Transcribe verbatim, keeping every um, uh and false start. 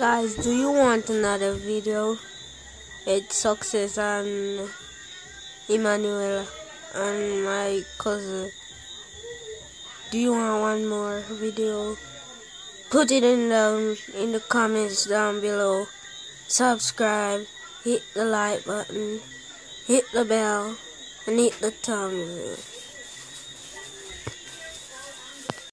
Guys, do you want another video? It's success and Emmanuel and my cousin. Do you want one more video? Put it in the in the comments down below. Subscribe, hit the like button, hit the bell, and hit the thumbs up.